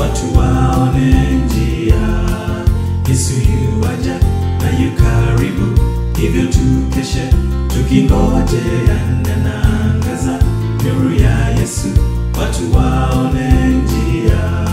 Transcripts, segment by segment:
watu waone njia. Yesu yuaja na yu karibu, hivyo tukeshe tukingojea. Anaangaza nuru ya Yesu, watu waone njia.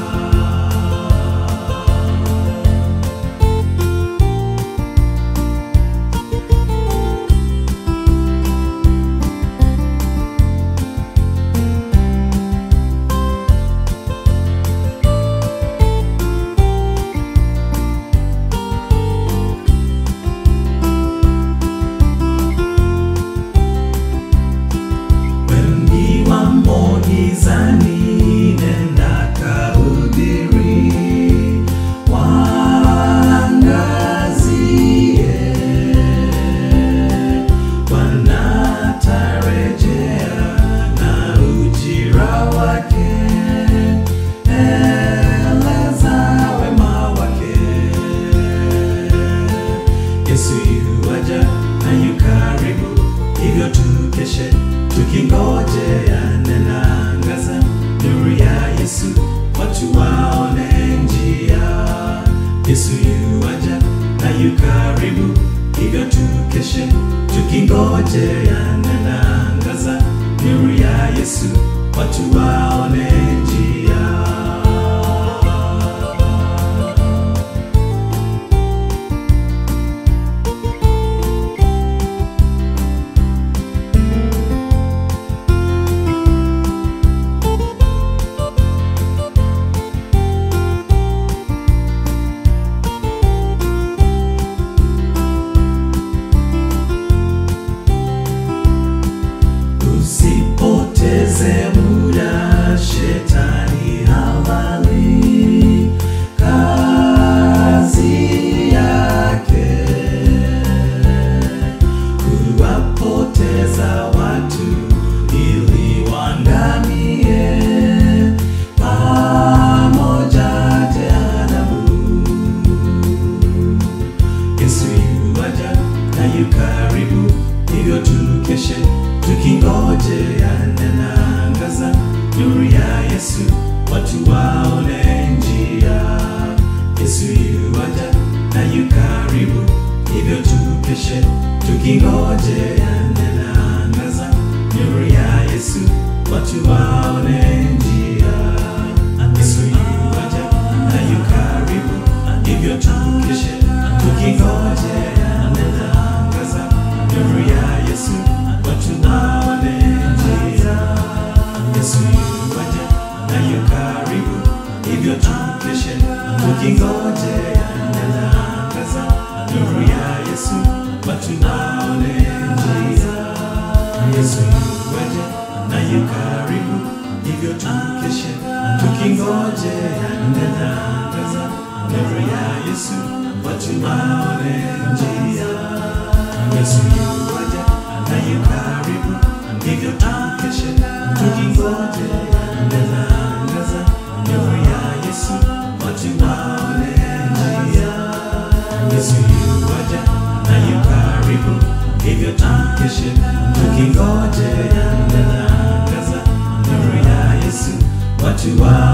Gizani nenda kahubiri, waangazie, Bwana atarejea na ujira wake, eleza wema wake. Yesu yuaja na yu karibu, hivyo tukeshe tukingojea. Anaangaza nuru ya Yesu, watu waone njia. Yesu yuaja na yu karibu, hivyo tukeshe tukingojea. Anaangaza nuru ya Yesu, watu waone njia. Usipoteze muda, shetani hawali kazi yake kuwapoteza watu ili waangamie pamoja jehanamu. Yesu yuaja na yu karibu, hivyo tukeshe tukingojea. Anaangaza nuru ya Yesu, watu waone njia. Yesu yuaja na yu karibu, hivyo tukeshe tukingojea. Anaangaza nuru ya Yesu, watu waone njia. Yesu yuaja na yu karibu, hivyo tukeshe tukingojea. Anaangaza nuru ya Yesu, watu waone njia. Yesu yuaja na yu karibu, hivyo tukeshe tukingojea. Anaangaza nuru ya Yesu, watu waone njia. Yesu yuaja na yu karibu, hivyo tukeshe tukingojea. Anaangaza nuru ya Yesu, watu waone njia. Yesu yuaja na yu karibu, hivyo tukeshe tukingojea. Anaangaza nuru ya Yesu, watu waone njia. Yesu yuaja na yu karibu, hivyo tukeshe tukingojea. Anaangaza nuru ya Yesu, watu waone njia.